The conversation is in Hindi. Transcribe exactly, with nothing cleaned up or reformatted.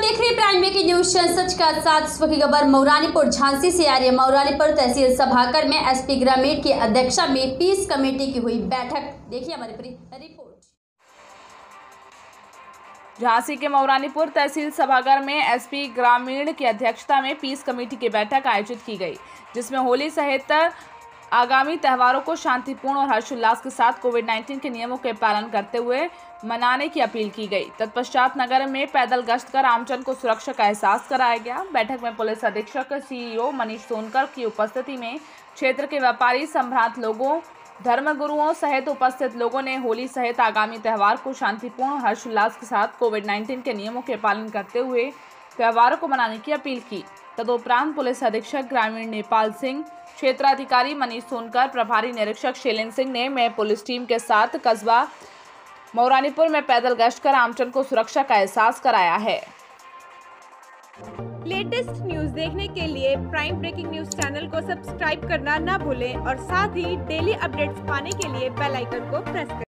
देख रहे हैं प्राइम ब्रेकिंग न्यूज सच का साथ। इस वक्त की खबर मौरानीपुर झांसी से आ रही है। मौरानीपुर तहसील सभागार में एसपी ग्रामीण की अध्यक्षता में पीस कमेटी की हुई बैठक। देखिए हमारी पूरी रिपोर्ट। झांसी के मौरानीपुर तहसील सभागार में एसपी ग्रामीण की अध्यक्षता में पीस कमेटी की बैठक आयोजित की गई, जिसमें होली सहित आगामी त्योहारों को शांतिपूर्ण और हर्षोल्लास के साथ कोविड उन्नीस के नियमों के पालन करते हुए मनाने की अपील की गई। तत्पश्चात नगर में पैदल गश्त कर आमजन को सुरक्षा का एहसास कराया गया। बैठक में पुलिस अधीक्षक सीईओ मनीष सोनकर की उपस्थिति में क्षेत्र के व्यापारी, संभ्रांत लोगों, धर्मगुरुओं सहित उपस्थित लोगों ने होली सहित आगामी त्योहार को शांतिपूर्ण हर्षोल्लास के साथ कोविड उन्नीस के नियमों के पालन करते हुए त्योहारों को मनाने की अपील की। तदुपरांत पुलिस अधीक्षक ग्रामीण नेपाल सिंह, क्षेत्राधिकारी मनीष सोनकर, प्रभारी निरीक्षक शैलेंद्र सिंह ने मैं पुलिस टीम के साथ कस्बा मौरानीपुर में पैदल गश्त कर आमजन को सुरक्षा का एहसास कराया है। लेटेस्ट न्यूज देखने के लिए प्राइम ब्रेकिंग न्यूज चैनल को सब्सक्राइब करना ना भूलें और साथ ही डेली अपडेट्स पाने के लिए बेल आइकन को प्रेस करें।